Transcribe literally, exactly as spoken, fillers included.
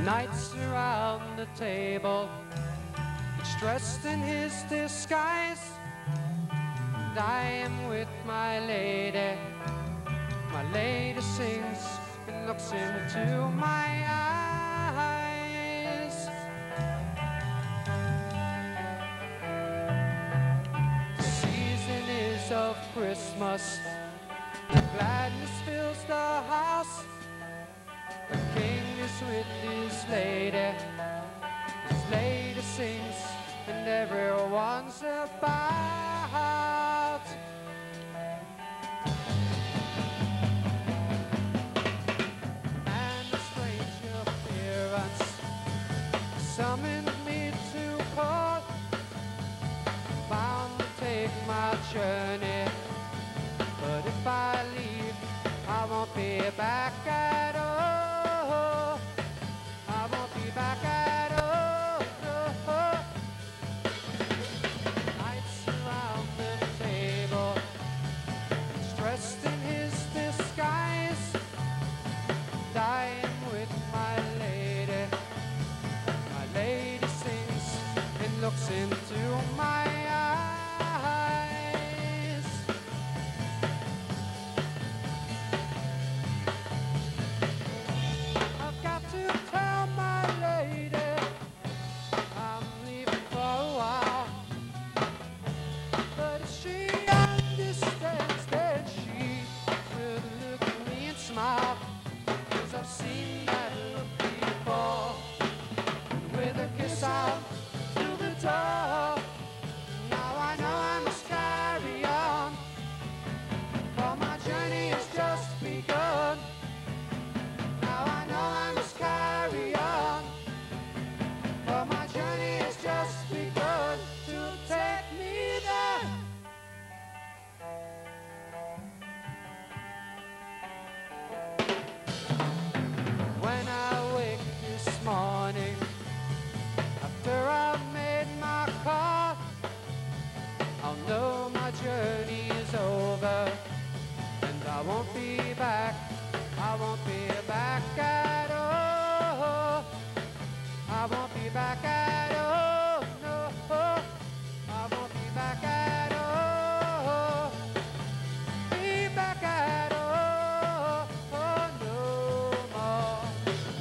Knights around the table, each dressed in his disguise. And I am with my lady. My lady sings and looks into my eyes. The season is of Christmas, gladness fills the house. The king is with his lady, his lady sings, and everyone's about. And a strange appearance summoned me to court, bound to take my journey. But if I leave, I won't be back at all. I won't be back at all. No. Lights around the table, he's dressed in his disguise. And I am with my lady. My lady sings and looks into my eyes. I've got to tell my lady I'm leaving for a while. But if she understands, then she will look at me and smile. 'Cause I've seen that look before. And with a kiss out through the door. Now I know I must carry on, for my journey has just begun. Now I know I must carry on, for my journey has just begun to take me there. When I wake this morning, after I've made my call, I'll know my journey is over, and I won't be back, I won't be back at all. I won't be back at all, no. I won't be back at all. Be back at all, oh, no more.